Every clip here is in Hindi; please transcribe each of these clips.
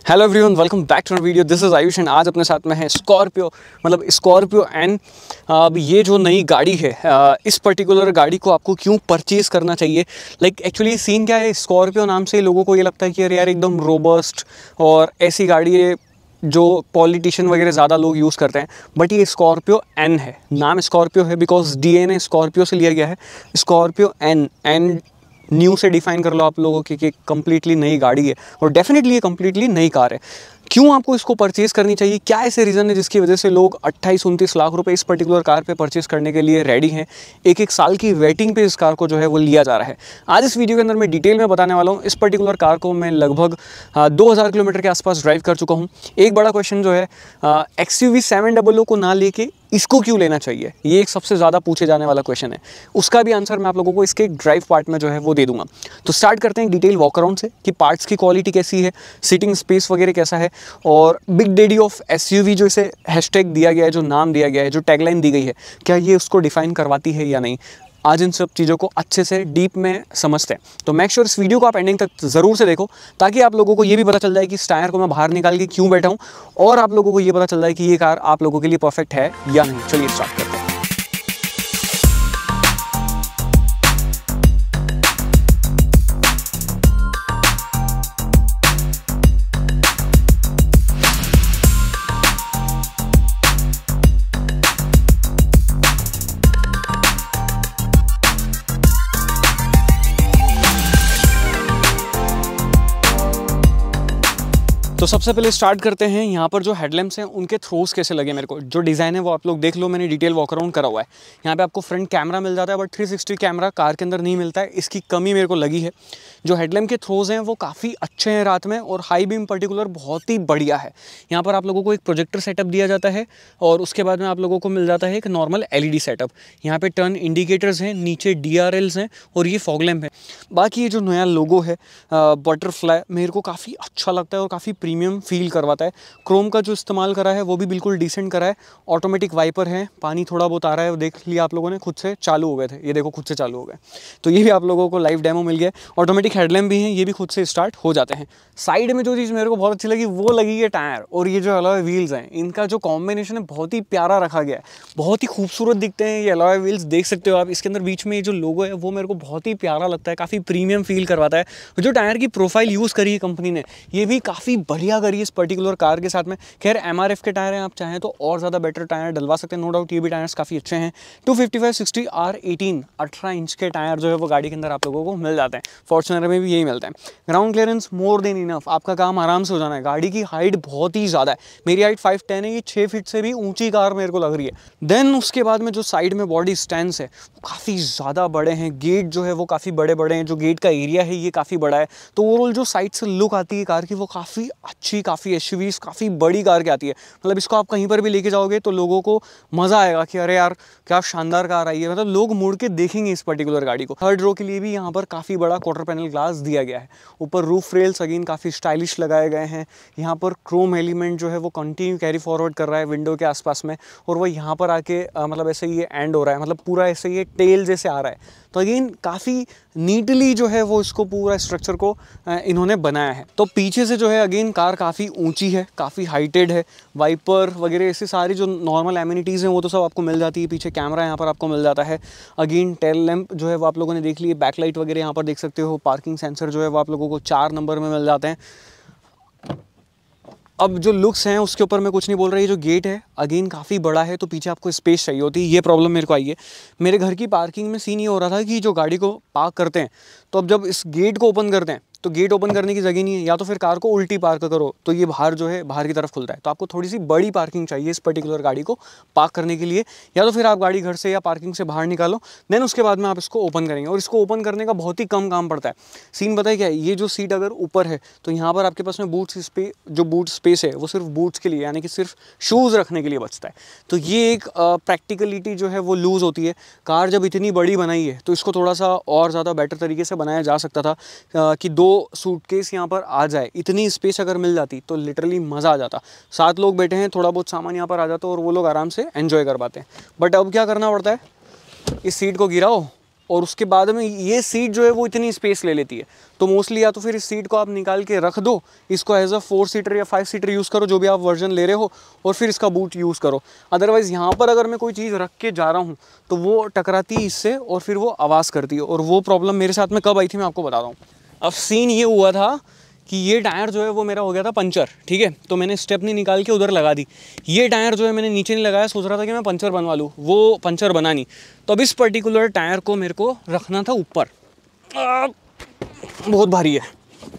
Hello everyone, welcome back to our video. This is Ayush and आज अपने साथ में है स्कॉर्पियो, मतलब स्कॉर्पियो एन। अब ये जो नई गाड़ी है, इस पर्टिकुलर गाड़ी को आपको क्यों परचेज़ करना चाहिए। एक्चुअली सीन क्या है, स्कॉर्पियो नाम से लोगों को ये लगता है कि अरे यार एकदम रोबस्ट और ऐसी गाड़ी है जो पॉलिटिशियन वगैरह ज़्यादा लोग यूज़ करते हैं। बट ये स्कॉर्पियो एन है, नाम स्कॉर्पियो है बिकॉज डीएनए स्कॉर्पियो से लिया गया है। स्कॉर्पियो एन न्यू से डिफाइन कर लो आप लोगों की कि कंप्लीटली नई गाड़ी है और डेफिनेटली ये कंप्लीटली नई कार है। क्यों आपको इसको परचेज़ करनी चाहिए, क्या ऐसे रीज़न है जिसकी वजह से लोग 28-29 लाख रुपए इस पर्टिकुलर कार पे परचेज़ करने के लिए रेडी हैं। एक साल की वेटिंग पे इस कार को जो है वो लिया जा रहा है। आज इस वीडियो के अंदर मैं डिटेल में बताने वाला हूँ। इस पर्टिकुलर कार को मैं लगभग 2000 किलोमीटर के आसपास ड्राइव कर चुका हूँ। एक बड़ा क्वेश्चन जो है, XUV 700 को ना लेके इसको क्यों लेना चाहिए, ये एक सबसे ज़्यादा पूछे जाने वाला क्वेश्चन है। उसका भी आंसर मैं आप लोगों को इसके ड्राइव पार्ट में जो है वो दे दूंगा। तो स्टार्ट करते हैं डिटेल वॉक अराउंड से कि पार्ट्स की क्वालिटी कैसी है, सीटिंग स्पेस वगैरह कैसा है, और बिग डैडी ऑफ SUV जो इसे हैशटैग दिया गया है, जो नाम दिया गया है, जो टैगलाइन दी गई है, क्या ये उसको डिफाइन करवाती है या नहीं। आज इन सब चीज़ों को अच्छे से डीप में समझते हैं। तो मेक श्योर इस वीडियो को आप एंडिंग तक ज़रूर से देखो, ताकि आप लोगों को ये भी पता चल जाए कि इस टायर को मैं बाहर निकाल के क्यों बैठा हूँ, और आप लोगों को ये पता चल जाए कि ये कार आप लोगों के लिए परफेक्ट है या नहीं। चलिए स्टार्ट करते हैं। तो सबसे पहले स्टार्ट करते हैं, यहाँ पर जो हेडलैम्प्स हैं उनके थ्रोस कैसे लगे मेरे को। जो डिज़ाइन है वो आप लोग देख लो, मैंने डिटेल वॉक अराउंड करा हुआ है। यहाँ पे आपको फ्रंट कैमरा मिल जाता है, बट 360 कैमरा कार के अंदर नहीं मिलता है, इसकी कमी मेरे को लगी है। जो हेडलैम्प के थ्रोस हैं वो काफ़ी अच्छे हैं रात में, और हाई बीम पर्टिकुलर बहुत ही बढ़िया है। यहाँ पर आप लोगों को एक प्रोजेक्टर सेटअप दिया जाता है, और उसके बाद में आप लोगों को मिल जाता है एक नॉर्मल LED सेटअप। यहाँ पे टर्न इंडिकेटर्स हैं, नीचे DRLs हैं, और ये फॉग लैम्प है। बाकी ये जो नया लोगो है बटरफ्लाई, मेरे को काफ़ी अच्छा लगता है और काफ़ी प्रीमियम फील करवाता है। क्रोम का जो इस्तेमाल करा है वो भी बिल्कुल डिसेंट करा है। ऑटोमेटिक वाइपर है, पानी थोड़ा बहुत आ रहा है, वो देख लिया आप लोगों ने, खुद से चालू हो गए थे, ये देखो खुद से चालू हो गए। तो ये भी आप लोगों को लाइव डेमो मिल गया। ऑटोमेटिक हेडलैम्प भी हैं, ये भी खुद से स्टार्ट हो जाते हैं। साइड में जो चीज़ मेरे को बहुत अच्छी लगी वो लगी है टायर, और ये जो अलॉय व्हील्स हैं इनका जो कॉम्बिनेशन है बहुत ही प्यारा रखा गया है, बहुत ही खूबसूरत दिखते हैं ये अलॉय व्हील्स। देख सकते हो आप, इसके अंदर बीच में ये जो लोगो है वो मेरे को बहुत ही प्यारा लगता है, काफ़ी प्रीमियम फील करवाता है। जो टायर की प्रोफाइल यूज़ करी है कंपनी ने, ये भी काफ़ी बढ़िया करी है इस पर्टिकुलर कार के साथ में। खैर MRF के टायर हैं, आप चाहें तो और ज़्यादा बेटर टायर डलवा सकते हैं, नो डाउट ये भी टायर्स काफ़ी अच्छे हैं। 255/60 R18 18 इंच के टायर जो है वो गाड़ी के अंदर आप लोगों को मिल जाते हैं। फॉर्च्यूनर में भी यही मिलता है। Ground clearance more than enough, आपका काम आराम से हो जाना है। गाड़ी की हाइट बहुत ही ज़्यादा है, मेरी हाइट 5'10" है, ये 6 फीट से भी ऊँची कार मेरे को लग रही है। देन उसके बाद में जो साइड में बॉडी स्टैंड्स है वो काफ़ी ज़्यादा बड़े हैं, गेट जो है वो काफ़ी बड़े बड़े हैं, जो गेट का एरिया है ये काफ़ी बड़ा है। तो ओवरऑल जो साइड से लुक आती है कार की वो काफ़ी अच्छी, काफ़ी SUVs काफ़ी बड़ी कार की आती है। मतलब इसको आप कहीं पर भी लेके जाओगे तो लोगों को मज़ा आएगा कि अरे यार क्या शानदार कार आई है, मतलब लोग मुड़ के देखेंगे इस पर्टिकुलर गाड़ी को। थर्ड रो के लिए भी यहाँ पर काफ़ी बड़ा क्वार्टर पैनल ग्लास दिया गया है। ऊपर रूफ रेल्स अगेन काफ़ी स्टाइलिश लगाए गए हैं। यहाँ पर क्रोम एलिमेंट जो है वो कंटिन्यू कैरी फॉरवर्ड कर रहा है विंडो के आसपास में, और वो यहाँ पर आके मतलब ऐसे ये एंड हो रहा है, मतलब पूरा ऐसे ये टेल जैसे आ रहा है। तो अगेन काफ़ी नीटली जो है वो इसको पूरा स्ट्रक्चर को इन्होंने बनाया है। तो पीछे से जो है अगेन कार काफ़ी ऊंची है, काफ़ी हाइटेड है। वाइपर वगैरह ऐसी सारी जो नॉर्मल एमिनिटीज़ हैं वो तो सब आपको मिल जाती है। पीछे कैमरा यहाँ पर आपको मिल जाता है। अगेन टेल लैंप जो है वो आप लोगों ने देख ली है, बैकलाइट वगैरह यहाँ पर देख सकते हो। पार्किंग सेंसर जो है वो आप लोगों को 4 नंबर में मिल जाते हैं। अब जो लुक्स हैं उसके ऊपर मैं कुछ नहीं बोल रहा। ये जो गेट है अगेन काफ़ी बड़ा है, तो पीछे आपको स्पेस चाहिए होती है, ये प्रॉब्लम मेरे को आई है। मेरे घर की पार्किंग में सीन ये हो रहा था कि जो गाड़ी को पार्क करते हैं तो अब जब इस गेट को ओपन करते हैं तो गेट ओपन करने की जगह नहीं है, या तो फिर कार को उल्टी पार्क करो तो ये बाहर जो है बाहर की तरफ खुलता है। तो आपको थोड़ी सी बड़ी पार्किंग चाहिए इस पर्टिकुलर गाड़ी को पार्क करने के लिए, या तो फिर आप गाड़ी घर से या पार्किंग से बाहर निकालो, देन उसके बाद में आप इसको ओपन करेंगे। और इसको ओपन करने का बहुत ही कम काम पड़ता है। सीन बताइए क्या है, ये जो सीट अगर ऊपर है तो यहाँ पर आपके पास में जो बूट स्पेस है वो सिर्फ बूट्स के लिए, यानी कि सिर्फ शूज़ रखने के लिए बचता है। तो ये एक प्रैक्टिकलिटी जो है वो लूज़ होती है। कार जब इतनी बड़ी बनाई है तो इसको थोड़ा सा और ज़्यादा बेटर तरीके से बनाया जा सकता था कि 2 सूटकेस यहाँ पर आ जाए। इतनी स्पेस अगर मिल जाती तो लिटरली मज़ा आ जाता। 7 लोग बैठे हैं, थोड़ा बहुत सामान यहाँ पर आ जाता और वो लोग आराम से एंजॉय कर पाते हैं। बट अब क्या करना पड़ता है, इस सीट को गिराओ और उसके बाद में ये सीट जो है वो इतनी स्पेस ले लेती है। तो मोस्टली या तो फिर इस सीट को आप निकाल के रख दो, इसको एज अ 4 सीटर या 5 सीटर यूज़ करो, जो भी आप वर्जन ले रहे हो, और फिर इसका बूट यूज़ करो। अदरवाइज़ यहाँ पर अगर मैं कोई चीज़ रख के जा रहा हूँ तो वो टकराती है इससे और फिर वो आवाज़ करती है, और वो प्रॉब्लम मेरे साथ में कब आई थी मैं आपको बता रहा हूँ। अब सीन ये हुआ था कि ये टायर जो है वो मेरा हो गया था पंचर, ठीक है। तो मैंने स्टेपनी निकाल के उधर लगा दी। ये टायर जो है मैंने नीचे नहीं लगाया, सोच रहा था कि मैं पंचर बनवा लूँ, वो पंचर बना नहीं। तो अब इस पर्टिकुलर टायर को मेरे को रखना था ऊपर, बहुत भारी है।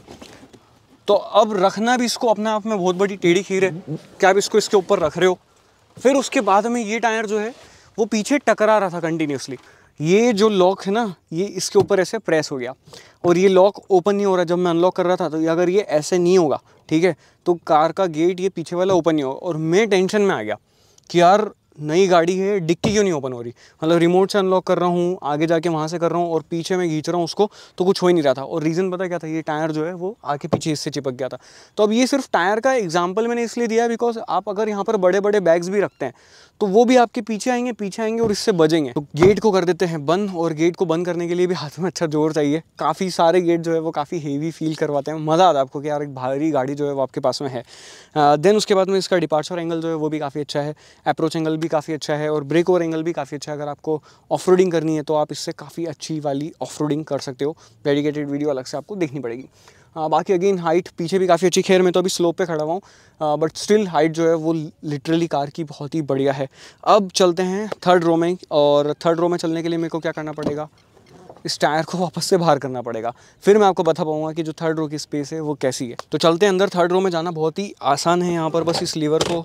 तो अब रखना भी इसको अपने आप में बहुत बड़ी टेढ़ी खीर है कि आप इसको इसके ऊपर रख रहे हो। फिर उसके बाद में ये टायर जो है वो पीछे टकरा रहा था कंटिन्यूसली। ये जो लॉक है ना, ये इसके ऊपर ऐसे प्रेस हो गया और ये लॉक ओपन नहीं हो रहा। जब मैं अनलॉक कर रहा था तो अगर ये ऐसे नहीं होगा, ठीक है, तो कार का गेट ये पीछे वाला ओपन नहीं होगा। और मैं टेंशन में आ गया कि यार नई गाड़ी है, डिक्की क्यों नहीं ओपन हो रही। मतलब रिमोट से अनलॉक कर रहा हूँ, आगे जाके वहाँ से कर रहा हूँ, और पीछे मैं खींच रहा हूँ उसको, तो कुछ हो ही नहीं रहा था। और रीज़न पता क्या था, ये टायर जो है वो आगे पीछे इससे चिपक गया था। तो अब ये सिर्फ टायर का एग्जाम्पल मैंने इसलिए दिया बिकॉज आप अगर यहाँ पर बड़े बड़े बैग्स भी रखते हैं तो वो भी आपके पीछे आएंगे और इससे बजेंगे। तो गेट को कर देते हैं बंद, और गेट को बंद करने के लिए भी हाथ में अच्छा जोर चाहिए। काफ़ी सारे गेट जो है वो काफ़ी हेवी फील करवाते हैं, मज़ा आता है आपको कि यार एक भारी गाड़ी जो है वो आपके पास में है। देन उसके बाद में इसका डिपार्चर एंगल जो है वो भी काफ़ी अच्छा है, अप्रोच एंगल भी काफ़ी अच्छा है, और ब्रेक ओवर एंगल भी काफ़ी अच्छा है। अगर आपको ऑफ रोडिंग करनी है तो आप इससे काफ़ी अच्छी वाली ऑफ रोडिंग कर सकते हो। डेडिकेटेड वीडियो अलग से आपको देखनी पड़ेगी। बाकी अगेन हाइट पीछे भी काफ़ी अच्छी, खैर मैं तो अभी स्लोप पे खड़ा हुआ हूँ, बट स्टिल हाइट जो है वो लिटरली कार की बहुत ही बढ़िया है। अब चलते हैं थर्ड रो में, और थर्ड रो में चलने के लिए मेरे को क्या करना पड़ेगा, इस टायर को वापस से बाहर करना पड़ेगा। फिर मैं आपको बता पाऊँगा कि जो थर्ड रो की स्पेस है वो कैसी है। तो चलते हैं अंदर। थर्ड रो में जाना बहुत ही आसान है। यहाँ पर बस इस लीवर को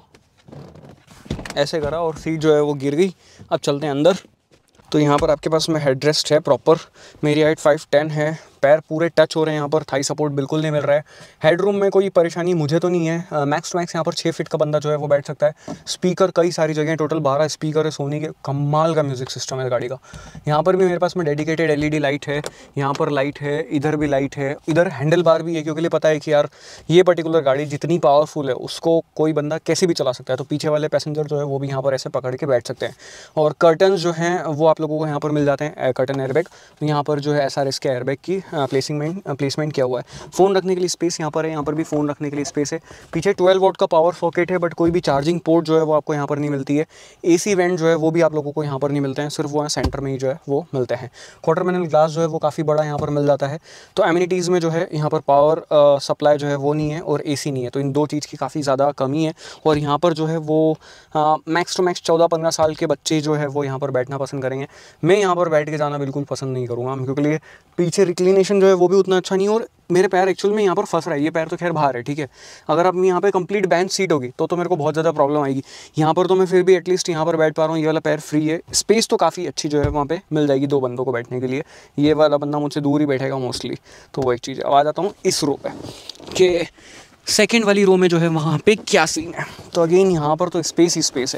ऐसे करा और सीट जो है वो गिर गई। अब चलते हैं अंदर। तो यहाँ पर आपके पास में हेडरेस्ट है प्रॉपर, मेरी हाइट 5'10" है, पैर पूरे टच हो रहे हैं, यहाँ पर थाई सपोर्ट बिल्कुल नहीं मिल रहा है। हेडरूम में कोई परेशानी मुझे तो नहीं है, मैक्स टू मैक्स यहाँ पर 6 फीट का बंदा जो है वो बैठ सकता है। स्पीकर कई सारी जगह, टोटल 12 स्पीकर है, सोनी के, कमाल का म्यूज़िक सिस्टम है गाड़ी का। यहाँ पर भी मेरे पास में डेडिकेटेड LED लाइट है, यहाँ पर लाइट है, इधर भी लाइट है, इधर हैंडल बार भी है, क्योंकि पता है कि यार ये पर्टिकुलर गाड़ी जितनी पावरफुल है उसको कोई बंदा कैसे भी चला सकता है। तो पीछे वाले पैसेंजर जो है वो भी यहाँ पर ऐसे पकड़ के बैठ सकते हैं। और कर्टन्स जो हैं वो आप लोगों को यहाँ पर मिल जाते हैं, कर्टन एयरबैग। तो यहाँ पर जो है SRS के एयरबैग की प्लेसमेंट किया हुआ है। फ़ोन रखने के लिए स्पेस यहाँ पर है, यहाँ पर भी फ़ोन रखने के लिए स्पेस है। पीछे 12 वोल्ट का पावर सॉकेट है, बट कोई भी चार्जिंग पोर्ट जो है वो आपको यहाँ पर नहीं मिलती है। AC वेंट जो है वो भी आप लोगों को यहाँ पर नहीं मिलते हैं, सिर्फ वो सेंटर में ही जो है वो मिलते हैं। क्वार्टर पैनल ग्लास जो है वो काफ़ी बड़ा यहाँ पर मिल जाता है। तो एमिनिटीज़ में जो है यहाँ पर पावर सप्लाई जो है वो नहीं है और AC नहीं है, तो इन दो चीज़ की काफ़ी ज़्यादा कमी है। और यहाँ पर जो है वो मैक्स टू मैक्स 14-15 साल के बच्चे जो है वो यहाँ पर बैठना पसंद करेंगे। मैं यहाँ पर बैठ के जाना बिल्कुल पसंद नहीं करूँगा, क्योंकि पीछे रिक्लिनेशन जो है वो भी उतना अच्छा नहीं है, और मेरे पैर एक्चुअल में यहाँ पर फंस रहा है। ये पैर तो खैर बाहर है, ठीक है। अगर अब यहाँ पे कंप्लीट बेंच सीट होगी तो मेरे को बहुत ज़्यादा प्रॉब्लम आएगी। यहाँ पर तो मैं फिर भी एटलीस्ट यहाँ पर बैठ पा रहा हूँ, ये वाला पैर फ्री है। स्पेस तो काफ़ी अच्छी जो है वहाँ पे मिल जाएगी 2 बंदों को बैठने के लिए। ये वाला बंदा मुझसे दूर ही बैठेगा मोस्टली, तो वो एक चीज़ है। अब आ जाता हूँ इस रो पे कि सेकेंड वाली रो में जो है वहाँ पे क्या सीन है। तो अगेन यहाँ पर तो स्पेस ही स्पेस है।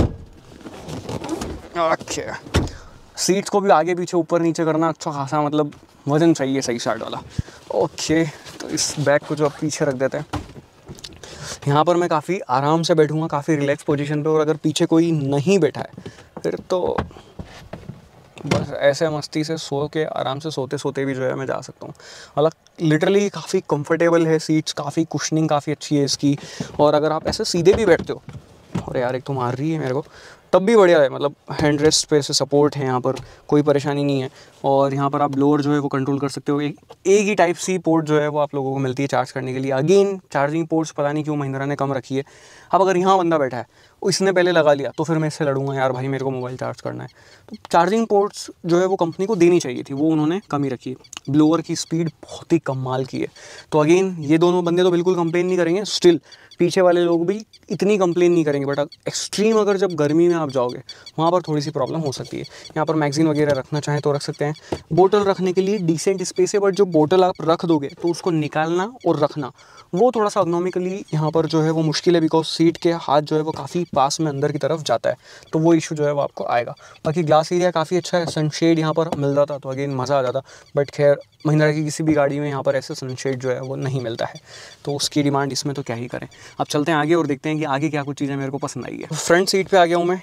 ओके, सीट्स को भी आगे पीछे ऊपर नीचे करना अच्छा खासा, मतलब वजन चाहिए सही साइड वाला। ओके, तो इस बैग को जो अब पीछे रख देते हैं। यहाँ पर मैं काफ़ी आराम से बैठूँगा, काफ़ी रिलैक्स पोजीशन पे, और अगर पीछे कोई नहीं बैठा है फिर तो बस ऐसे मस्ती से सो के आराम से सोते सोते भी जो है मैं जा सकता हूँ। हालांकि लिटरली काफ़ी कंफर्टेबल है सीट्स, काफ़ी कुशनिंग काफ़ी अच्छी है इसकी। और अगर आप ऐसे सीधे भी बैठते हो, और यार एक तो मार रही है मेरे को, तब भी बढ़िया है। मतलब हैंड रेस्ट पे से सपोर्ट है, यहाँ पर कोई परेशानी नहीं है। और यहाँ पर आप ब्लोअर जो है वो कंट्रोल कर सकते हो। एक ही टाइप सी पोर्ट जो है वो आप लोगों को मिलती है चार्ज करने के लिए। अगेन चार्जिंग पोर्ट्स पता नहीं क्यों महिंद्रा ने कम रखी है। अब अगर यहाँ बंदा बैठा है, इसने पहले लगा लिया, तो फिर मैं इससे लड़ूंगा, यार भाई मेरे को मोबाइल चार्ज करना है। तो चार्जिंग पोर्ट्स जो है वो कंपनी को देनी चाहिए थी, वो उन्होंने कम ही रखी है। ब्लोअर की स्पीड बहुत ही कमाल की है। तो अगेन ये दोनों बंदे तो बिल्कुल कंप्लेन नहीं करेंगे, स्टिल पीछे वाले लोग भी इतनी कंप्लेन नहीं करेंगे। बट एक्सट्रीम अगर जब गर्मी में आप जाओगे वहाँ पर थोड़ी सी प्रॉब्लम हो सकती है। यहाँ पर मैगजीन वगैरह रखना चाहें तो रख सकते हैं। बोतल रखने के लिए डिसेंट स्पेस है, बट जो बोतल आप रख दोगे तो उसको निकालना और रखना वो थोड़ा सा इकोनॉमिकली यहाँ पर जो है वो मुश्किल है, बिकॉज सीट के हाथ जो है वो काफ़ी पास में अंदर की तरफ जाता है, तो वो इशू जो है वो आपको आएगा। बाकी ग्लास एरिया काफ़ी अच्छा है, सनशेड यहाँ पर मिल जाता तो अगेन मज़ा आ जाता। बट खैर महिंद्रा की किसी भी गाड़ी में यहाँ पर ऐसे सनशेड जो है वो नहीं मिलता है, तो उसकी डिमांड इसमें तो क्या ही करें। अब चलते हैं आगे और देखते हैं कि आगे क्या कुछ चीज़ें मेरे को पसंद आई है। फ्रंट सीट पे आ गया हूँ मैं।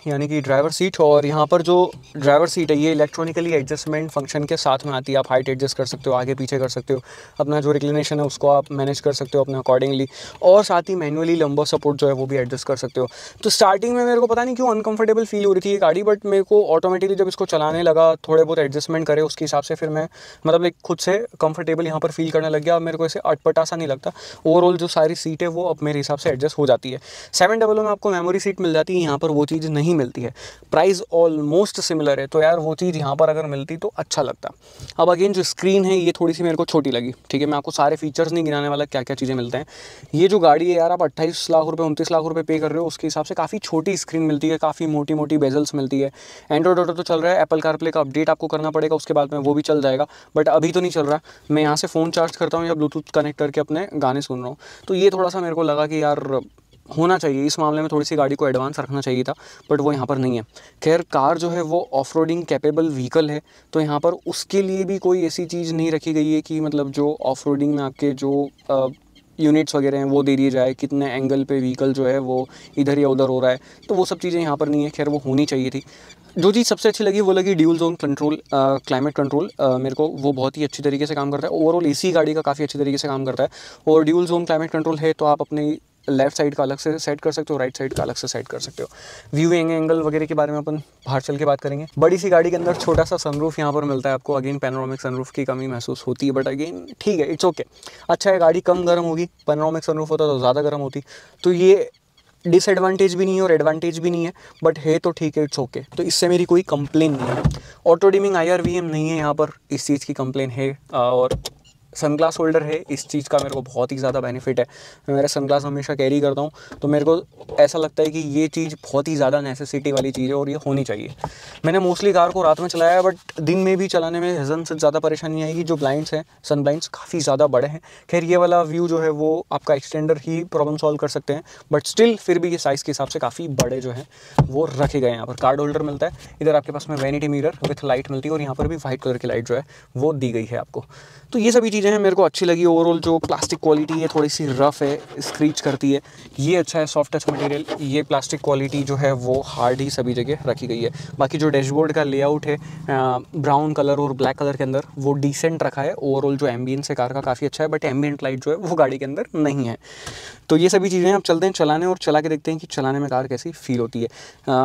यानी कि ड्राइवर सीट। और यहाँ पर जो ड्राइवर सीट है ये इलेक्ट्रॉनिकली एडजस्टमेंट फंक्शन के साथ में आती है। आप हाइट एडजस्ट कर सकते हो, आगे पीछे कर सकते हो, अपना जो रिक्लिनेशन है उसको आप मैनेज कर सकते हो अपने अकॉर्डिंगली, और साथ ही मैनुअली लंबा सपोर्ट जो है वो भी एडजस्ट कर सकते हो। तो स्टार्टिंग में मेरे को पता नहीं क्यों अनकंफर्टेबल फील हो रही थी ये गाड़ी, बट मेरे को ऑटोमेटिकली जब इसको चलाने लगा, थोड़े बहुत एडजस्टमेंट करे उसके हिसाब से, फिर मैं मतलब एक खुद से कंफर्टेबल यहाँ पर फील करने लग गया। अब मेरे को ऐसे अटपटा सा नहीं लगता। ओवरऑल जो सारी सीट है वो अब मेरे हिसाब से एडजस्ट हो जाती है। 700 में आपको मेमोरी सीट मिल जाती है, यहाँ पर वो चीज़ नहीं मिलती है। प्राइस ऑलमोस्ट सिमिलर है, तो यार वो चीज़ यहाँ पर अगर मिलती तो अच्छा लगता। अब अगेन जो स्क्रीन है ये थोड़ी सी मेरे को छोटी लगी, ठीक है। मैं आपको सारे फीचर्स नहीं गिनाने वाला क्या क्या चीज़ें मिलते हैं। ये जो गाड़ी है यार, आप 28 लाख रुपये 29 लाख रुपये पे कर रहे हो, उसके हिसाब से काफ़ी छोटी स्क्रीन मिलती है, काफ़ी मोटी मोटी बेजल्स मिलती है। एंड्रॉइड ऑटो तो चल रहा है, एप्पल कारप्ले का अपडेट आपको करना पड़ेगा, उसके बाद में वो भी चल जाएगा, बट अभी तो नहीं चल रहा। मैं यहाँ से फ़ोन चार्ज करता हूँ या ब्लूटूथ कनेक्ट करके अपने गाने सुन रहा हूँ। तो ये थोड़ा सा मेरे को लगा कि यार होना चाहिए इस मामले में, थोड़ी सी गाड़ी को एडवांस रखना चाहिए था, बट वो यहाँ पर नहीं है। खैर कार जो है वो ऑफ रोडिंग कैपेबल व्हीकल है, तो यहाँ पर उसके लिए भी कोई ऐसी चीज़ नहीं रखी गई है कि मतलब जो ऑफ रोडिंग में आपके जो यूनिट्स वगैरह हैं वो दे दिए जाए, कितने एंगल पे व्हीकल जो है वो इधर या उधर हो रहा है, तो वो सब चीज़ें यहाँ पर नहीं है। खैर वो होनी चाहिए थी। जो चीज़ सबसे अच्छी लगी वो लगी dual zone control, climate control. मेरे को वो बहुत ही अच्छी तरीके से काम करता है। ओवरऑल एसी गाड़ी का काफ़ी अच्छी तरीके से काम करता है। और ड्यूल जोन क्लाइमेट कंट्रोल है तो आप अपनी लेफ्ट साइड का अलग से सेट कर सकते हो, राइट साइड का अलग से सेट कर सकते हो। व्यूइंग एंगल वगैरह के बारे में अपन बाहर चल के बात करेंगे। बड़ी सी गाड़ी के अंदर छोटा सा सनरूफ यहाँ पर मिलता है आपको। अगेन पैनोरामिक सनरूफ की कमी महसूस होती है, बट अगेन ठीक है, इट्स ओके। अच्छा है, गाड़ी कम गर्म होगी। पैनोरामिक सनरूफ होता तो ज़्यादा गर्म होती, तो ये डिसएडवांटेज भी नहीं है और एडवांटेज भी नहीं है, बट है तो ठीक है, इट्स ओके। तो इससे मेरी कोई कंप्लेन नहीं है। ऑटो डिमिंग IRVM नहीं है यहाँ पर, इस चीज़ की कंप्लेन है। और सनग्लास होल्डर है, इस चीज़ का मेरे को बहुत ही ज़्यादा बेनिफिट है। मैं मेरा सनग्लास हमेशा कैरी करता हूँ, तो मेरे को ऐसा लगता है कि ये चीज़ बहुत ही ज़्यादा नेसेसिटी वाली चीज़ है और ये होनी चाहिए। मैंने मोस्टली कार को रात में चलाया है, बट दिन में भी चलाने में हज़न से ज़्यादा परेशानी आएगी। जो ब्लाइंड्स हैं, सन ब्लाइंड्स काफ़ी ज़्यादा बड़े हैं। खैर ये वाला व्यू जो है वो आपका एक्सटेंडर ही प्रॉब्लम सॉल्व कर सकते हैं, बट स्टिल फिर भी ये साइज़ के हिसाब से काफ़ी बड़े जो हैं वो रखे गए हैं। यहाँ पर कार्ड होल्डर मिलता है, इधर आपके पास में वैनिटी मिरर विथ लाइट मिलती है, और यहाँ पर भी वाइट कलर की लाइट जो है वो दी गई है आपको। तो ये सभी चीज़ें हैं मेरे को अच्छी लगी। ओवरऑल जो प्लास्टिक क्वालिटी है थोड़ी सी रफ़ है, स्क्रीच करती है, ये अच्छा है, सॉफ्ट टच मटेरियल। ये प्लास्टिक क्वालिटी जो है वो हार्ड ही सभी जगह रखी गई है। बाकी जो डैशबोर्ड का लेआउट है ब्राउन कलर और ब्लैक कलर के अंदर, वो डिसेंट रखा है। ओवरऑल जो एम्बियंस है कार का काफ़ी अच्छा है, बट एम्बियंट लाइट जो है वो गाड़ी के अंदर नहीं है। तो ये सभी चीज़ें अब चलते हैं चलाने और चला के देखते हैं कि चलाने में कार कैसी फील होती है।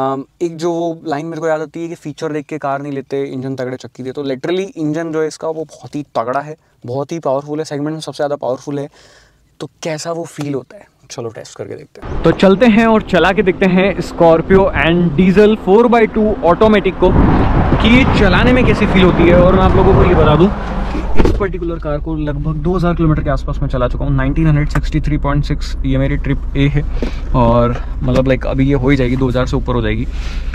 एक जो वो लाइन मेरे को याद आती है कि फीचर देख के कार नहीं लेते, इंजन तगड़े चक्की दे। तो लिटरली इंजन जो है इसका वो बहुत ही तगड़ा है, बहुत ही पावरफुल है, सेगमेंट में सबसे ज़्यादा पावरफुल है। तो कैसा वो फील होता है, चलो टेस्ट करके देखते हैं। तो चलते हैं और चला के देखते हैं Scorpio and diesel 4x2 automatic को कि चलाने में कैसी फील होती है। और मैं आप लोगों को ये बता दूं कि इस पर्टिकुलर कार को लगभग 2000 किलोमीटर के आसपास में चला चुका हूँ। 1963.6 ये मेरी ट्रिप ए है, और मतलब लाइक अभी ये हो ही जाएगी, 2000 से ऊपर हो जाएगी।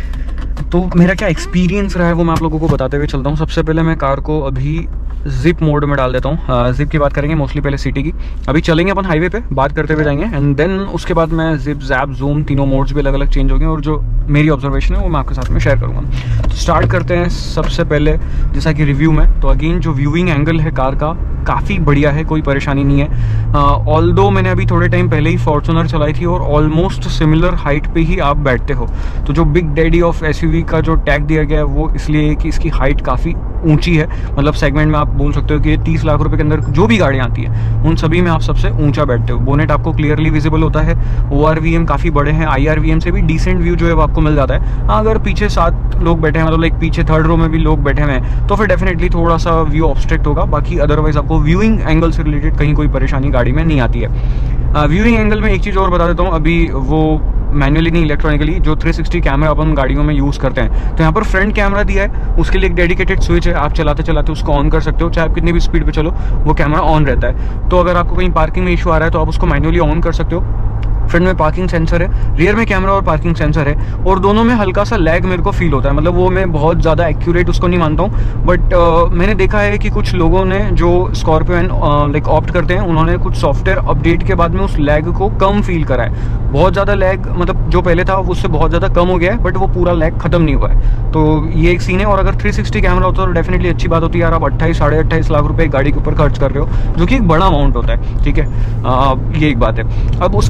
तो मेरा क्या एक्सपीरियंस रहा है वो मैं आप लोगों को बताते हुए चलता हूँ। सबसे पहले मैं कार को अभी जिप मोड में डाल देता हूँ। जिप की बात करेंगे मोस्टली पहले सिटी की, अभी चलेंगे अपन हाईवे पे, बात करते हुए जाएंगे, एंड देन उसके बाद मैं जिप, जैप, जूम तीनों मोड्स भी अलग अलग चेंज होंगे, और जो मेरी ऑब्जर्वेशन है वो मैं आपके साथ में शेयर करूँगा। तो स्टार्ट करते हैं सबसे पहले जैसा कि रिव्यू में। तो अगेन जो व्यूइंग एंगल है कार का काफ़ी बढ़िया है, कोई परेशानी नहीं है। ऑल्दो मैंने अभी थोड़े टाइम पहले ही फॉर्च्यूनर चलाई थी और ऑलमोस्ट सिमिलर हाइट पे ही आप बैठते हो। तो जो बिग डैडी ऑफ एसयूवी का जो टैग दिया गया है वो इसलिए कि इसकी हाइट काफ़ी ऊंची है, मतलब सेगमेंट में आप बोल सकते हो कि 30 लाख रुपए के अंदर जो भी गाड़ियाँ आती हैं उन सभी में आप सबसे ऊंचा बैठते हो। बोनेट आपको क्लियरली विजिबल होता है, ORVM काफ़ी बड़े हैं, IRVM से भी डिसेंट व्यू जो है वो आपको मिल जाता है। हाँ, अगर पीछे 7 लोग बैठे हैं, मतलब लाइक पीछे थर्ड रो में भी लोग बैठे हुए हैं, तो फिर डेफिनेटली थोड़ा सा व्यू ऑब्स्ट्रक्ट होगा। बाकी अदरवाइज आपको व्यूइंग एंगल से रिलेटेड कहीं कोई परेशानी गाड़ी में नहीं आती है। व्यूइंग एंगल में एक चीज़ और बता देता हूँ, अभी वो मैनुअली नहीं इलेक्ट्रॉनिकली जो 360 कैमरा अपन गाड़ियों में यूज़ करते हैं, तो यहाँ पर फ्रंट कैमरा दिया है, उसके लिए एक डेडिकेटेड स्विच है, आप चलाते चलाते उसको ऑन कर सकते हो, चाहे आप कितनी भी स्पीड पे चलो वो कैमरा ऑन रहता है। तो अगर आपको कहीं पार्किंग में इशू आ रहा है तो आप उसको मैनुअली ऑन कर सकते हो। फ्रंट में पार्किंग सेंसर है, रियर में कैमरा और पार्किंग सेंसर है, और दोनों में हल्का सा लैग मेरे को फील होता है, मतलब वो मैं बहुत ज़्यादा एक्यूरेट उसको नहीं मानता हूँ, बट मैंने देखा है कि कुछ लोगों ने जो स्कॉर्पियो लाइक ऑप्ट करते हैं उन्होंने कुछ सॉफ्टवेयर अपडेट के बाद में उस लैग को कम फील करा है। बहुत ज़्यादा लैग मतलब जो पहले था उससे बहुत ज़्यादा कम हो गया है, बट वो पूरा लैग खत्म नहीं हुआ है। तो ये एक सीन है। और अगर 360 कैमरा होता तो डेफिनेटली अच्छी बात होती है यार। आप 28 साढ़े 28 लाख रुपए गाड़ी के ऊपर खर्च कर रहे हो, जो कि एक बड़ा अमाउंट होता है, ठीक है, ये एक बात है। अब उसके बाद में अगर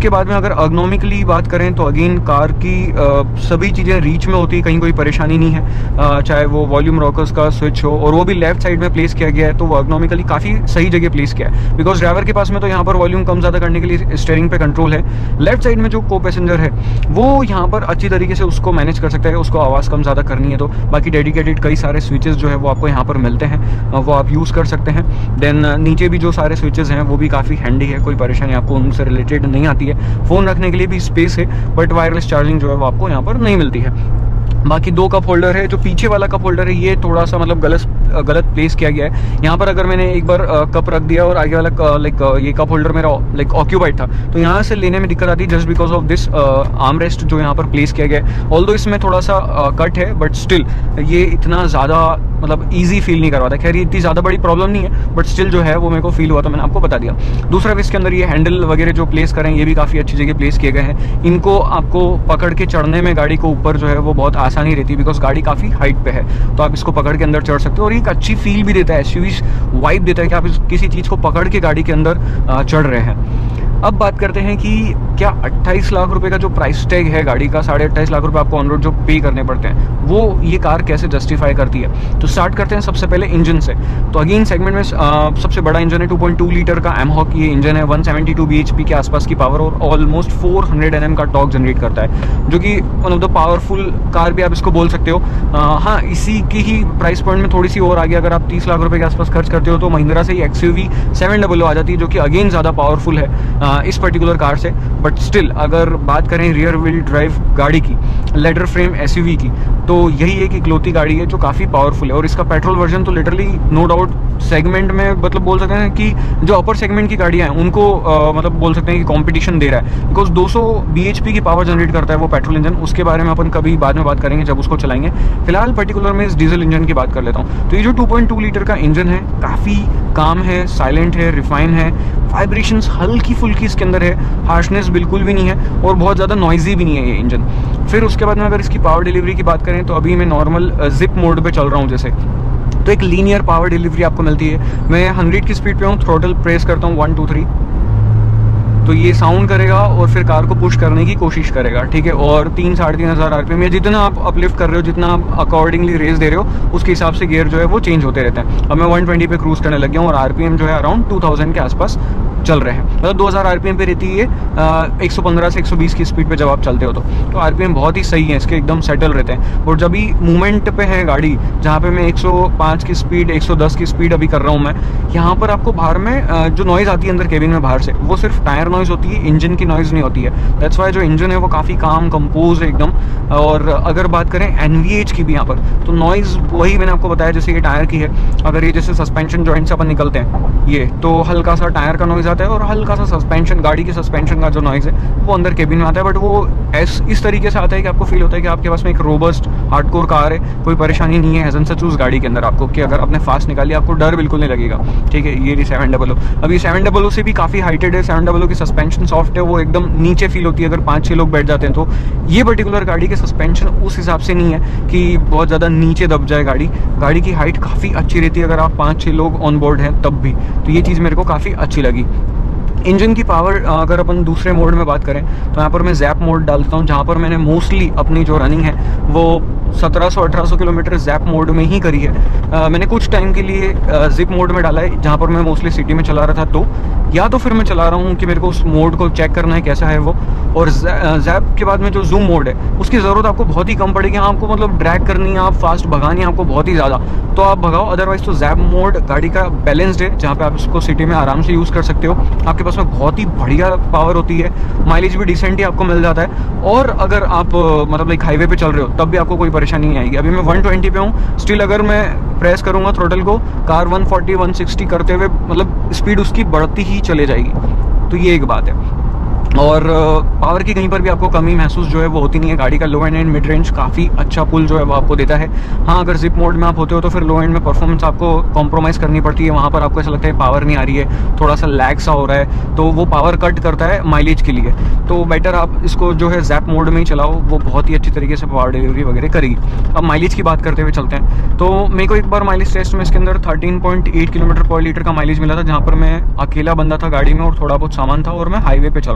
अगर अर्गोनॉमिकली बात करें तो अगेन कार की सभी चीज़ें रीच में होती है, कहीं कोई परेशानी नहीं है। चाहे वो वॉल्यूम रॉकर्स का स्विच हो, और वो भी लेफ्ट साइड में प्लेस किया गया है, तो वो अर्गोनॉमिकली काफ़ी सही जगह प्लेस किया है। बिकॉज ड्राइवर के पास में तो यहाँ पर वॉल्यूम कम ज़्यादा करने के लिए स्टीयरिंग पे कंट्रोल है। लेफ्ट साइड में जो को पैसेंजर है वो यहाँ पर अच्छी तरीके से उसको मैनेज कर सकता है, उसको आवाज़ कम ज़्यादा करनी है तो। बाकी डेडिकेटेड कई सारे स्विचेस जो है वो आपको यहाँ पर मिलते हैं, वो आप यूज़ कर सकते हैं। देन नीचे भी जो सारे स्विचेस हैं वो भी काफ़ी हैंडी है, कोई परेशानी आपको उनसे रिलेटेड नहीं आती है। फ़ोन रखने के लिए भी स्पेस है, बट वायरलेस चार्जिंग जो है वो आपको यहाँ पर नहीं मिलती है। बाकी 2 कप होल्डर है। जो पीछे वाला कप होल्डर है ये थोड़ा सा मतलब गलत प्लेस किया गया है। यहाँ पर अगर मैंने एक बार कप रख दिया और आगे वाला ये कप होल्डर मेरा ऑक्यूपाइड था, तो यहाँ से लेने में दिक्कत आती है just because of this arm rest जो यहाँ पर प्लेस किया गया है। ऑल्दो इसमें थोड़ा सा कट है, बट स्टिल ये इतना ज़्यादा मतलब ईजी फील नहीं करवाता। खैर ये इतनी ज़्यादा बड़ी प्रॉब्लम नहीं है, बट स्टिल जो है वो मेरे को फील हुआ, तो मैंने आपको बता दिया। दूसरा भी इसके अंदर ये हैंडल वगैरह जो प्लेस करें ये भी काफ़ी अच्छी जगह प्लेस किए गए हैं। इनको आपको पकड़ के चढ़ने में गाड़ी को ऊपर जो है वो बहुत आसानी रहती है, बिकॉज गाड़ी काफ़ी हाइट पे है, तो आप इसको पकड़ के अंदर चढ़ सकते हो। और एक अच्छी फील भी देता है, एसयूवी वाइब देता है कि आप किसी चीज़ को पकड़ के गाड़ी के अंदर चढ़ रहे हैं। अब बात करते हैं कि क्या 28 लाख रुपए का जो प्राइस टैग है गाड़ी का, 28.5 लाख रुपए आपको ऑन रोड जो पे करने पड़ते हैं, वो ये कार कैसे जस्टिफाई करती है। तो स्टार्ट करते हैं सबसे पहले इंजन से। तो अगेन सेगमेंट में सबसे बड़ा इंजन है, 2.2 लीटर का एमहॉक ये इंजन है, 172 bhp के आसपास की पावर और ऑलमोस्ट 400 Nm का टॉर्क जनरेट करता है, जो कि one of the powerful car भी आप इसको बोल सकते हो। हाँ, इसी की ही प्राइस पॉइंट में थोड़ी सी और आगे अगर आप 30 लाख रुपए के आसपास खर्च करते हो तो महिंद्रा से ही XUV 700 आ जाती है, जो कि अगेन ज़्यादा पावरफुल है इस पर्टिकुलर कार से। बट स्टिल अगर बात करें रियर व्हील ड्राइव गाड़ी की, लेडर फ्रेम एसयूवी की, तो यही एक इकलौती गाड़ी है जो काफ़ी पावरफुल है। और इसका पेट्रोल वर्जन तो लिटरली नो डाउट सेगमेंट में मतलब बोल सकते हैं कि जो अपर सेगमेंट की गाड़ियाँ हैं उनको मतलब बोल सकते हैं कि कंपटीशन दे रहा है, बिकॉज 200 bhp की पावर जनरेट करता है वो पेट्रोल इंजन। उसके बारे में अपन कभी बाद में बात करेंगे जब उसको चलाएंगे। फिलहाल पर्टिकुलर में इस डीजल इंजन की बात कर लेता हूँ। तो ये जो 2.2 लीटर का इंजन है काफ़ी काम है, साइलेंट है, रिफाइन है, वाइब्रेशंस हल्की फुल्की इसके अंदर है, हार्शनेस बिल्कुल भी नहीं है और बहुत ज़्यादा नॉइजी भी नहीं है ये इंजन। फिर उसके बाद में अगर इसकी पावर डिलीवरी की बात करें तो अभी मैं नॉर्मल जिप मोड पे चल रहा हूँ जैसे, तो एक लीनियर पावर डिलीवरी आपको मिलती है। मैं 100 की स्पीड पे हूँ, थ्रोटल प्रेस करता हूँ 1 2 3, तो ये साउंड करेगा और फिर कार को पुश करने की कोशिश करेगा, ठीक है। और 3-3.5 RPM या जितना आप अपलिफ्ट कर रहे हो, जितना आप अकॉर्डिंगली रेस दे रहे हो, उसके हिसाब से गियर जो है वो चेंज होते रहते हैं। अब मैं 120 पे क्रूज करने लग गया हूँ और RPM जो है अराउंड 2000 के आसपास चल रहे हैं, मतलब 2000 RPM पे रहती है 115 से 120 की स्पीड पे जब आप चलते हो तो RPM बहुत ही सही है इसके, एकदम सेटल रहते हैं। और जब भी मूवमेंट पे है गाड़ी जहाँ पे मैं 105 की स्पीड 110 की स्पीड अभी कर रहा हूँ मैं, यहाँ पर आपको बाहर में जो नॉइज़ आती है अंदर केबिन में बाहर से, वो सिर्फ टायर नॉइज़ होती है, इंजन की नॉइज़ नहीं होती है। दैट्स वाई जो इंजन है वो काफ़ी काम कंपोज है एकदम। और अगर बात करें NVH की भी यहाँ पर, तो नॉइज़ वही मैंने आपको बताया जैसे ये टायर की है। अगर ये जैसे सस्पेंशन जॉइंट से अपन निकलते हैं ये, तो हल्का सा टायर का नॉइज़ आता है और हल्का सा सस्पेंशन, गाड़ी की सस्पेंशन का जो नॉइज़ है वो अंदर केबिन में आता है। बट वो इस तरीके से आता है कि आपको फील होता है कि आपके पास में एक रोबस्ट हार्डकोर कार है, कोई परेशानी नहीं है हैज़न से चूज़ गाड़ी के अंदर आपको, कि अगर आपने फास्ट निकाली आपको डर बिल्कुल नहीं लगेगा, ठीक है। ये 700, अभी 700 से भी काफ़ी हाइटेड है। 700 की सस्पेंशन सॉफ्ट है, वो एकदम नीचे फील होती है अगर 5-6 लोग बैठ जाते हैं तो। ये पर्टिकुलर गाड़ी के सस्पेंशन उस हिसाब से नहीं है कि बहुत ज़्यादा नीचे दब जाए गाड़ी की हाइट काफ़ी अच्छी रहती है अगर आप 5-6 लोग ऑन बोर्ड हैं तब भी। तो ये चीज़ मेरे को काफ़ी अच्छी लगी। इंजन की पावर अगर अपन दूसरे मोड में बात करें तो यहाँ पर मैं जैप मोड डालता हूँ, जहाँ पर मैंने मोस्टली अपनी जो रनिंग है वो 1700-1800 किलोमीटर जैप मोड में ही करी है। मैंने कुछ टाइम के लिए जिप मोड में डाला है, जहाँ पर मैं मोस्टली सिटी में चला रहा था, तो या तो फिर मैं चला रहा हूँ कि मेरे को उस मोड को चेक करना है कैसा है वो। और जैप के बाद में जो जूम मोड है उसकी ज़रूरत आपको बहुत ही कम पड़ेगी। हाँ, आपको मतलब ड्रैग करनी है, आप फास्ट भगानी है आपको बहुत ही ज़्यादा, तो आप भगाओ। अदरवाइज तो जैप मोड गाड़ी का बैलेंस्ड है, जहाँ पे आप इसको सिटी में आराम से यूज़ कर सकते हो। आपके पास में बहुत ही बढ़िया पावर होती है, माइलेज भी डिसेंट ही आपको मिल जाता है। और अगर आप मतलब एक हाईवे पे चल रहे हो तब भी आपको कोई परेशानी नहीं आएगी। अभी मैं 120 पे हूँ, स्टिल अगर मैं प्रेस करूँगा थ्रोटल को, कार 140-160 करते हुए मतलब स्पीड उसकी बढ़ती ही चले जाएगी। तो ये एक बात है। और पावर की कहीं पर भी आपको कमी महसूस जो है वो होती नहीं है। गाड़ी का लो एंड मिड रेंज काफ़ी अच्छा पुल जो है वो आपको देता है। हाँ, अगर जिप मोड में आप होते हो तो फिर लो एंड में परफॉर्मेंस आपको कॉम्प्रोमाइज़ करनी पड़ती है, वहाँ पर आपको ऐसा लगता है पावर नहीं आ रही है, थोड़ा सा लैग सा हो रहा है, तो वो पावर कट करता है माइलेज के लिए। तो बेटर आप इसको जो है जैप मोड में ही चलाओ, वो बहुत ही अच्छी तरीके से पावर डिलीवरी वगैरह करेगी। अब माइलेज की बात करते हुए चलते हैं, तो मेरे को एक बार माइलेज टेस्ट में इसके अंदर 13.8 किलोमीटर पर लीटर का माइलेज मिला था, जहाँ पर मैं अकेला बंदा था गाड़ी में और थोड़ा बहुत सामान था और मैं हाईवे पे चल रहा था।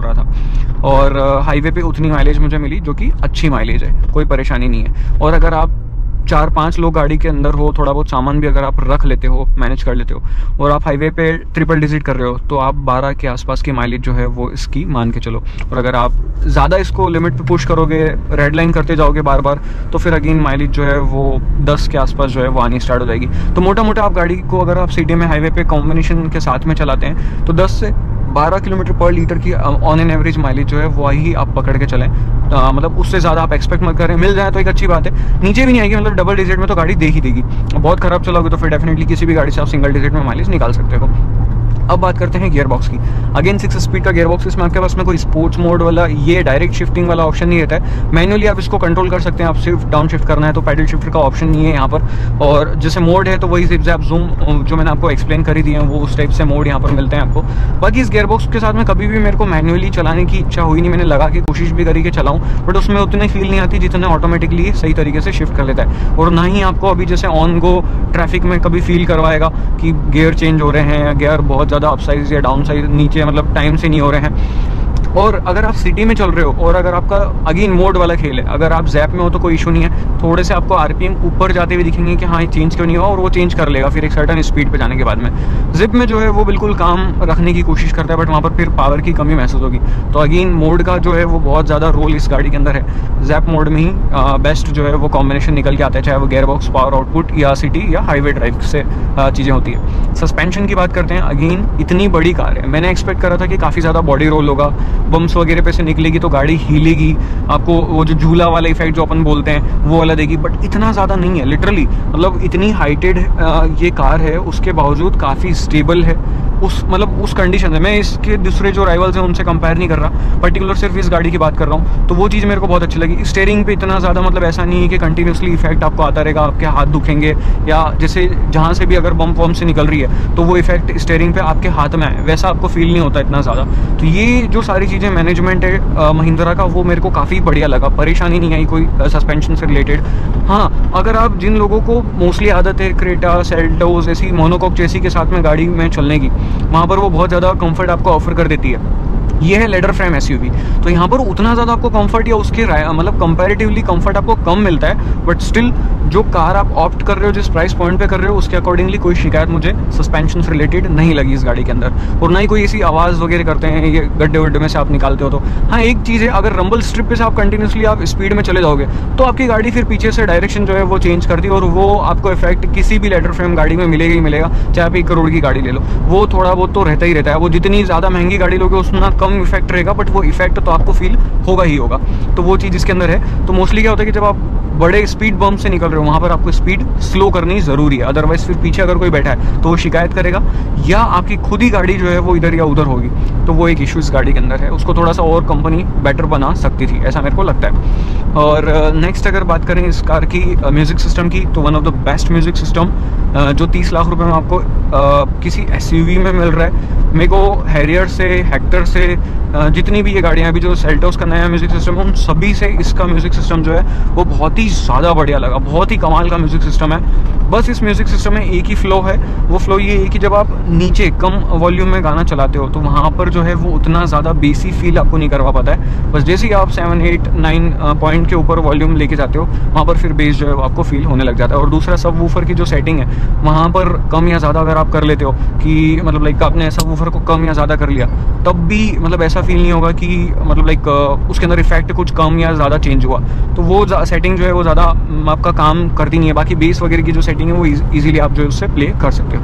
और हाईवे पे उतनी माइलेज मुझे मिली जो कि अच्छी माइलेज है, कोई परेशानी नहीं है। और अगर आप 4-5 लोग गाड़ी के अंदर हो, थोड़ा बहुत सामान भी अगर आप रख लेते हो, मैनेज कर लेते हो, और आप हाईवे पे ट्रिपल डिजिट कर रहे हो, तो आप 12 के आसपास की माइलेज जो है वो इसकी मान के चलो। और अगर आप ज़्यादा इसको लिमिट पे पुश करोगे, रेड लाइन करते जाओगे बार बार, तो फिर अगेन माइलेज जो है वो 10 के आसपास जो है वो आनी स्टार्ट हो जाएगी। तो मोटा मोटा आप गाड़ी को अगर आप सिटी में हाईवे पे कॉम्बिनेशन के साथ में चलाते हैं तो 10 से 12 किलोमीटर पर लीटर की ऑन एन एवरेज माइलेज जो है वो ही आप पकड़ के चलें। मतलब उससे ज़्यादा आप एक्सपेक्ट मत करें। मिल जाए तो एक अच्छी बात है, नीचे भी नहीं आएगी, मतलब डबल डिजिट में तो गाड़ी दे ही देगी। बहुत ख़राब चलोगे तो फिर डेफिनेटली किसी भी गाड़ी से आप सिंगल डिजिट में माइलेज निकाल सकते हो। अब बात करते हैं गियर बॉक्स की। अगेन 6 स्पीड का गियर बॉक्स, इसमें आपके पास में कोई स्पोर्ट्स मोड वाला ये डायरेक्ट शिफ्टिंग वाला ऑप्शन नहीं रहता है। मैनुअली आप इसको कंट्रोल कर सकते हैं, आप सिर्फ डाउन शिफ्ट करना है तो पैडल शिफ्टर का ऑप्शन नहीं है यहाँ पर। और जैसे मोड है तो वही जिप जैप जूम जो मैंने आपको एक्सप्लेन करी दी है, वो उस टाइप से मोड यहाँ पर मिलते हैं आपको। बाकी इस गियर बॉक्स के साथ में कभी भी मेरे को मैनुअली चलाने की इच्छा हुई नहीं, मैंने लगा के कोशिश भी करी कि चलाऊँ, बट उसमें उतनी फील नहीं आती जितने ऑटोमेटिकली सही तरीके से शिफ्ट कर लेता है। और ना ही आपको अभी जैसे ऑन गो ट्रैफिक में कभी फील करवाएगा कि गियर चेंज हो रहे हैं, गियर बहुत ज़्यादा अपसाइज या डाउन साइज नीचे मतलब टाइम से नहीं हो रहे हैं। और अगर आप सिटी में चल रहे हो और अगर आपका अगेन मोड वाला खेल है, अगर आप जैप में हो तो कोई इशू नहीं है, थोड़े से आपको आरपीएम ऊपर जाते हुए दिखेंगे कि हाँ ये चेंज क्यों नहीं हुआ, और वो चेंज कर लेगा फिर एक सर्टन स्पीड पे जाने के बाद में। जिप में जो है वो बिल्कुल काम रखने की कोशिश करता है, बट वहाँ पर फिर पावर की कमी महसूस होगी। तो अगेन मोड का जो है वो बहुत ज़्यादा रोल इस गाड़ी के अंदर है। जैप मोड में ही बेस्ट जो है वो कॉम्बिनेशन निकल के आता है, चाहे वो गियर बॉक्स, पावर आउटपुट या सिटी या हाईवे ड्राइव से चीज़ें होती है। सस्पेंशन की बात करते हैं, अगेन इतनी बड़ी कार है, मैंने एक्सपेक्ट करा था कि काफ़ी ज़्यादा बॉडी रोल होगा, बम्स वगैरह पे से निकलेगी तो गाड़ी हिलेगी, आपको वो जो झूला वाला इफेक्ट जो अपन बोलते हैं वो वाला देगी, बट इतना ज़्यादा नहीं है। लिटरली मतलब इतनी हाइटेड ये कार है, उसके बावजूद काफ़ी स्टेबल है उस मतलब उस कंडीशन है। मैं इसके दूसरे जो राइवल्स हैं उनसे कंपेयर नहीं कर रहा, पर्टिकुलर सिर्फ इस गाड़ी की बात कर रहा हूँ, तो वो चीज़ मेरे को बहुत अच्छी लगी। स्टीयरिंग पे इतना ज़्यादा मतलब ऐसा नहीं है कि कंटिन्यूसली इफेक्ट आपको आता रहेगा, आपके हाथ दुखेंगे या जैसे जहाँ से भी अगर बम्प वम्प से निकल रही है तो वो इफेक्ट स्टीयरिंग पे आपके हाथ में है, वैसा आपको फील नहीं होता इतना ज़्यादा। तो ये जो सारी चीज़ें मैनेजमेंट है महिंद्रा का, वो मेरे को काफ़ी बढ़िया लगा, परेशानी नहीं आई कोई सस्पेंशन से रिलेटेड। हाँ, अगर आप जिन लोगों को मोस्टली आदत है क्रेटा, सेल्टोस ऐसी मोनोकॉक चेसी के साथ में गाड़ी में चलने की, वहाँ पर वो बहुत ज़्यादा कंफर्ट आपको ऑफर कर देती है। ये है लेडर फ्रेम एसयूवी, तो यहाँ पर उतना ज़्यादा आपको कंफर्ट या उसके मतलब कंपैरेटिवली कंफर्ट आपको कम मिलता है, बट स्टिल जो कार आप ऑप्ट कर रहे हो, जिस प्राइस पॉइंट पे कर रहे हो, उसके अकॉर्डिंगली कोई शिकायत मुझे सस्पेंशन से रिलेटेड नहीं लगी इस गाड़ी के अंदर। और ना ही कोई ऐसी आवाज़ वगैरह करते हैं ये गड्ढे वड्ढे में से आप निकालते हो तो। हाँ, एक चीज़ है, अगर रंबल स्ट्रिप पे से आप कंटिन्यूसली आप स्पीड में चले जाओगे तो आपकी गाड़ी फिर पीछे से डायरेक्शन जो है वो चेंज करती है, और वो आपको इफेक्ट किसी भी लेडर फ्रेम गाड़ी में मिलेगा ही मिलेगा, चाहे आप 1 करोड़ की गाड़ी ले लो, वो थोड़ा बहुत तो रहता ही रहता है। वो जितनी ज़्यादा महंगी गाड़ी लोगे उतना कम इफेक्ट रहेगा, बट वो इफेक्ट तो आपको फील होगा ही होगा। तो वो चीज़ इसके अंदर है। तो मोस्टली क्या होता है कि जब आप बड़े स्पीड बम्प से निकल रहे हो वहाँ पर आपको स्पीड स्लो करनी ज़रूरी है, अदरवाइज फिर पीछे अगर कोई बैठा है तो वो शिकायत करेगा, या आपकी खुद ही गाड़ी जो है वो इधर या उधर होगी। तो वो एक इशू इस गाड़ी के अंदर है, उसको थोड़ा सा और कंपनी बेटर बना सकती थी, ऐसा मेरे को लगता है। और नेक्स्ट अगर बात करें इस कार की म्यूज़िक सिस्टम की, तो one of the best music system जो 30 लाख रुपए में आपको किसी एसयूवी में मिल रहा है। मेरे को हैरियर से, हेक्टर से, जितनी भी ये गाड़ियाँ अभी जो सेल्टोस का नया म्यूज़िक सिस्टम है, उन सभी से इसका म्यूज़िक सिस्टम जो है वो बहुत ही ज़्यादा बढ़िया लगा, बहुत ही कमाल का म्यूज़िक सिस्टम है। बस इस म्यूज़िक सिस्टम में एक ही फ्लो है, वो फ्लो ये है कि जब आप नीचे कम वॉल्यूम में गाना चलाते हो तो वहाँ पर जो है वो उतना ज़्यादा बेसी फील आपको नहीं करवा पाता है। बस जैसे ही आप 7, 8, 9 पॉइंट के ऊपर वॉल्यूम लेके जाते हो वहाँ पर फिर बेस जो है वो आपको फील होने लग जाता है। और दूसरा, सब वूफर की जो सेटिंग है वहाँ पर कम या ज़्यादा अगर आप कर लेते हो कि मतलब लाइक आपने सब वूफर को कम या ज़्यादा कर लिया, तब भी मतलब ऐसा फील नहीं होगा कि मतलब लाइक उसके अंदर इफेक्ट कुछ कम या ज़्यादा चेंज हुआ। तो वो सेटिंग जो है वो ज़्यादा आपका काम करती नहीं है। बाकी बेस वगैरह की जो सेटिंग है वो ईजिली आप जो है उससे प्ले कर सकते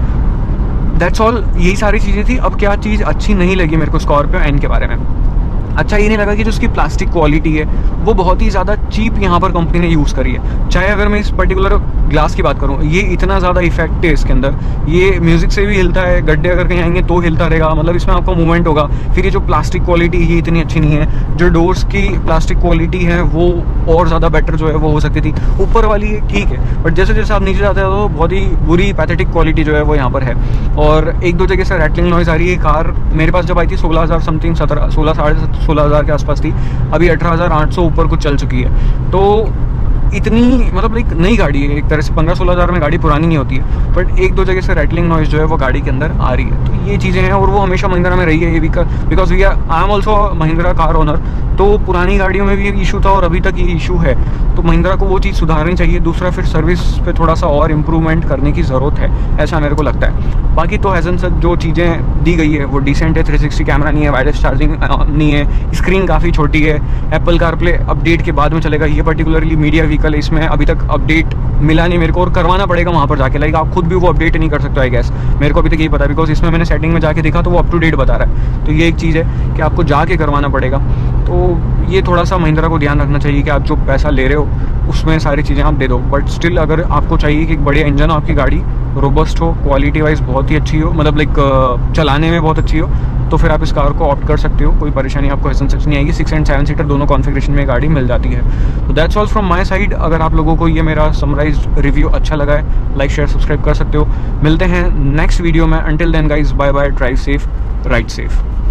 हो। दैट्स ऑल, यही सारी चीज़ें थी। अब क्या चीज़ अच्छी नहीं लगी मेरे को स्कॉर्पियो एन के बारे में, अच्छा ये नहीं लगा कि जो उसकी प्लास्टिक क्वालिटी है वो बहुत ही ज़्यादा चीप यहाँ पर कंपनी ने यूज़ करी है। चाहे अगर मैं इस पर्टिकुलर ग्लास की बात करूँ, ये इतना ज़्यादा इफेक्ट है इसके अंदर, ये म्यूज़िक से भी हिलता है, गड्ढे अगर कहीं आएंगे तो हिलता रहेगा, मतलब इसमें आपका मूवमेंट होगा। फिर ये जो प्लास्टिक क्वालिटी ये इतनी अच्छी नहीं है, जो डोर्स की प्लास्टिक क्वालिटी है वो और ज़्यादा बेटर जो है वो हो सकती थी। ऊपर वाली ठीक है, बट जैसे जैसे आप नीचे जाते हो तो बहुत ही बुरी पैथेटिक क्वालिटी जो है वो यहाँ पर है। और 1-2 जगह से रैटलिंग नॉइज़ आ रही है। कार मेरे पास जब आई थी 16,000 समथिंग, 16,000 के आसपास थी, अभी 18,800 ऊपर कुछ चल चुकी है। तो इतनी मतलब एक नई गाड़ी है, एक तरह से 15-16 हज़ार में गाड़ी पुरानी नहीं होती है, बट एक दो जगह से रैटलिंग नॉइज़ जो है वो गाड़ी के अंदर आ रही है। तो ये चीज़ें हैं, और वो हमेशा महिंद्रा में रही है ये भी, because I am also Mahindra car owner. तो पुरानी गाड़ियों में भी इशू था और अभी तक ये इशू है, तो महिंद्रा को वो चीज़ सुधारनी चाहिए। दूसरा फिर सर्विस पे थोड़ा सा और इम्प्रूवमेंट करने की ज़रूरत है, ऐसा मेरे को लगता है। बाकी तो हैज़न सर जो चीज़ें दी गई है वो डिसेंट है, 360 कैमरा नहीं है, वायरलेस चार्जिंग नहीं है, स्क्रीन काफ़ी छोटी है, एप्पल कारप्ले अपडेट के बाद में चलेगा। ये पर्टिकुलरली मीडिया व्हीकल है, इसमें अभी तक अपडेट मिला नहीं मेरे को, और करवाना पड़ेगा वहाँ पर जाके। लाइक आप खुद भी वो अपडेट नहीं कर सकते आई गैस, मेरे को अभी तक यही पता है, बिकॉज इसमें मैंने सेटिंग में जाके देखा तो वो अप टू डेट बता रहा है। तो ये एक चीज़ है कि आपको जाके करवाना पड़ेगा। तो ये थोड़ा सा महिंद्रा को ध्यान रखना चाहिए कि आप जो पैसा ले रहे हो उसमें सारी चीज़ें आप दे दो, बट स्टिल अगर आपको चाहिए कि एक बढ़िया इंजन हो, आपकी गाड़ी रोबस्ट हो, क्वालिटी वाइज बहुत ही अच्छी हो, मतलब लाइक चलाने में बहुत अच्छी हो, तो फिर आप इस कार को ऑप्ट कर सकते हो। कोई परेशानी आपको हैज़न सच नहीं आएगी। 6 एंड 7 सीटर दोनों कॉन्फ़िगरेशन में गाड़ी मिल जाती है। तो that's all from my side. अगर आप लोगों को ये मेरा समराइज्ड रिव्यू अच्छा लगा है, लाइक शेयर सब्सक्राइब कर सकते हो। मिलते हैं नेक्स्ट वीडियो में। Until then guys, bye bye, drive safe, ride safe.